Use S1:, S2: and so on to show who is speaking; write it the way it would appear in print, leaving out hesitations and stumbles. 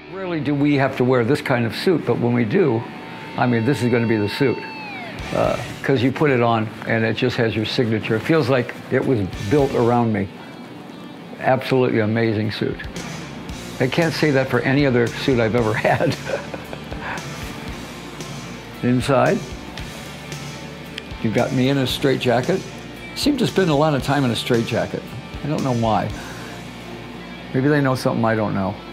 S1: Rarely do we have to wear this kind of suit, but when we do, I mean, this is going to be the suit. Because you put it on and it just has your signature. It feels like it was built around me. Absolutely amazing suit. I can't say that for any other suit I've ever had. Inside, you've got me in a straitjacket. I seem to spend a lot of time in a straitjacket. I don't know why. Maybe they know something I don't know.